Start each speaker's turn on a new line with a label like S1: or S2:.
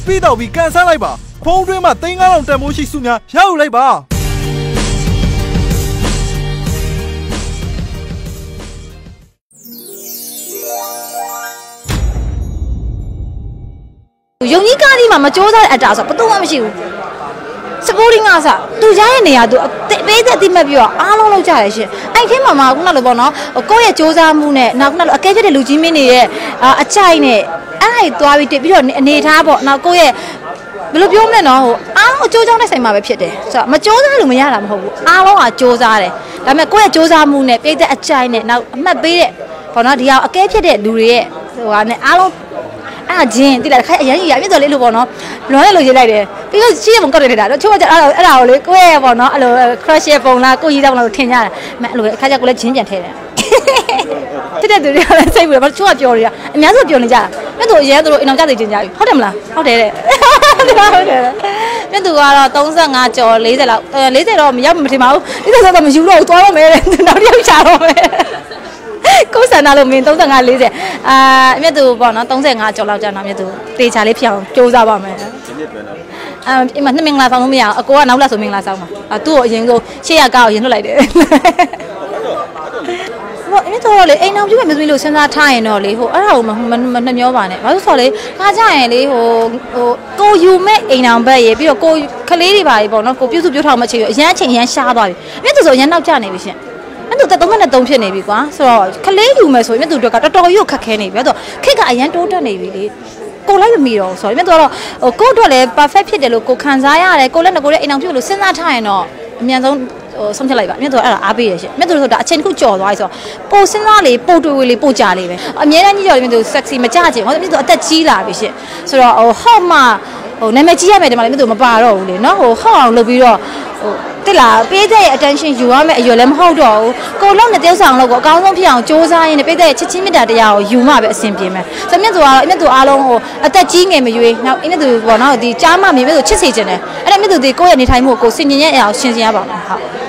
S1: ပြီးတော့ပြီးကန်ဆန်းလိုက်ပါဖုန်းတွင်းမှာသိန်း9000တန်မိုးရှိစုများရယူလိုက်ပါ
S2: ယုံကြီးကားဒီမှာမကြိုးစားတဲ့အတားဆိုဘယ်သူမှမရှိဘူးစပိုးရင်းကစားသူရရဲ့နေရာသူပေးသက်တိမှတ်ပြီးတော့အားလုံးလောက်ကြရရှင်အဲ့ထဲမှာခုနလိုပေါ့နော်ကိုယ့်ရဲ့စ조사မှုနဲ့နောက်ခုနလိုအကဲဖြတ်တဲ့လူကြီးမင်းတွေရဲ့အကြိုက်နဲ့အဲ့ဒါသွားပြီးတက်ပြီးတော့အနေထားပေါ့နောက်ကိုယ့်ရဲ့ဘယ်လိုပြောမလဲနော်အားလုံးအကျိုးကြောင့်နဲ့ဆိုင်မှာပဲဖြစ်တယ်ဆိုတော့မစ조사လို့မရတာမဟုတ်ဘူးအားလုံးကစ조사တယ်ဒါပေမဲ့ကိုယ့်ရဲ့စ조사မှုနဲ့ပြည့်တဲ့အကြိုက်နဲ့နောက်အမှတ်ပေးတဲ့ပေါ့နော်ဒီဟာအကဲဖြတ်တဲ့လူတွေရဲ့ဟိုဟာနဲ့အားလုံးအဲ့ဂျင်းတိလာခိုင်အရင်ကြီးရပြည့်တော်လေးလို့ပေါ့နော်လွန်ရလို့ရေးလိုက်တယ်ပြီးတော့ရှိရမကောက်တယ်တာတော့ချိုးကအဲ့ဒါကိုလေကိုယ့်ရဲ့ပေါ့နော်အဲ့လို crush ရဲ့ပုံလားကိုကြီးတောင်းလားလို့ထင်ကြတယ်မအဲ့လိုအခါကျကိုလည်းဂျင်းပြန်ထဲတယ်တဲ့သူတွေကလည်းစိတ်ပြီးတော့ချိုးကပြောနေတာအများစုပြောနေကြတာမြတ်သူအရင်သူတို့အိမ်အောင်ကြသိချင်းကြပြီဟုတ်တယ်မလားဟုတ်တယ်တဲ့ဟုတ်တယ်မြတ်သူကတော့35ကျော်40လောက်40တော့မရောက်မထင်ပါဘူး40ဆိုတော့မယူတော့ဘူးသွားတော့မယ်တဲ့နောက်တစ်ယောက်ချတော့မယ်ကိုယ်ဆန္ဒလို့မင်း35 40အမြတ်သူပေါ့နော်35ကျော်လောက်ကြာတော့မြတ်သူတေချာလေးဖြစ်အောင်စူးစမ်းပါမယ်ဒီနေ့ပြန်တော့အိမ်မှာ2မင်္ဂလာဆောင်လို့မရအောင်အကိုကနောက်လက်ဆိုမင်္ဂလာဆောင်မှာသူ့ကိုအရင်ဆုံးရှေ့ရကားကိုရင်လွတ်လိုက်တယ်ဘောအင်းတော့လေအိမ်အောင်ပြည့်မဲ့မသမီးလို့စဉ်းစားထားရင်တော့လေဟိုအဲ့ဒါကိုမနှမျောပါနဲ့ဘာလို့ဆိုတော့လေခါကြရင်လေဟိုကိုယူမဲ့အိမ်အောင်ဘက်ရေပြီးတော့ကိုကလေးတွေပါလေပေါ့နော်ကိုပြုစုပြောထားမှချိန်ရအရန်အချိန်ရန်ရှားသွားပြီမြတ်သူဆိုအရန်နောက်ကျနေပြီရှင်အဲ့သူ33ဖြစ်နေပြီကွာဆိုတော့ခလေးယူမယ်ဆိုရင်မြတ်သူတို့ကတော်တော်ကြီးကိုခက်ခဲနေပြီအဲ့တော့ခက်ကအရန်တိုးတက်နေပြီလေကိုလိုက်မမီတော့ဆိုတော့မြတ်သူကတော့ကိုတို့လည်း perfect ဖြစ်တယ်လို့ကိုခံစားရတယ်ကိုလည်းငကိုလည်းအိမ်အောင်ပြုလို့စဉ်းစားထားရင်တော့အမြန်ဆုံးဆုံးဖြတ်လိုက်ပါမြတ်သူကအဲ့ဒါအားပေးရရှင်မြတ်သူတို့ဆိုတာအချိန်တစ်ခုကြော်သွားပြီဆိုတော့ပိုစဉ်းစားလေပိုတွေးဝေးလေပိုကြာလေပဲအများတန်းကြီးကြော်မြတ်သူ sexy မကြချင်ဟောမြတ်သူအသက်ကြီးလာပြီရှင်ဆိုတော့ဟော့မှနာမည်ကြီးရမယ်ဒီမှာလည်းမြတ်သူမပါတော့ဘူးလေနော်ဟော့အောင်လုပ်ပြီးတော့တက်လာပေးတဲ့ attention ယူရမယ်အရွယ်လည်းမဟုတ်တော့ဘူးကိုလုံးနဲ့တယောက်ဆောင်လို့ကိုအကောင်းဆုံးဖြစ်အောင်စ조사ရင်းနဲ့ပေးတဲ့ချစ်ချင်းမြတ်တာတရားကိုယူမှပဲအဆင်ပြေမယ်ဆိုမြတ်သူကတော့မြတ်သူအားလုံးဟိုအသက်ကြီးငယ်မရွေးနောက်မြတ်သူပေါ့နော်ဒီကြားမှမြတ်သူချစ်စေခြင်းတယ်အဲ့ဒါမြတ်သူဒီကိုယ့်ရဲ့နေထိုင်မှုကိုစင်ញင်ရဲ့အရာကိုရှင်းရှင်းရပါမယ်ဟုတ်